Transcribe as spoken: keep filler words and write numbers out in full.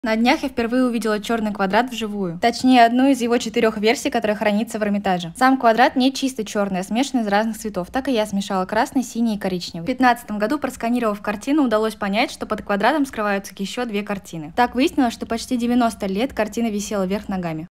На днях я впервые увидела черный квадрат вживую. Точнее, одну из его четырех версий, которая хранится в Эрмитаже. Сам квадрат не чисто черный, а смешанный из разных цветов. Так и я смешала красный, синий и коричневый. В две тысячи пятнадцатом году, просканировав картину, удалось понять, что под квадратом скрываются еще две картины. Так выяснилось, что почти девяносто лет картина висела вверх ногами.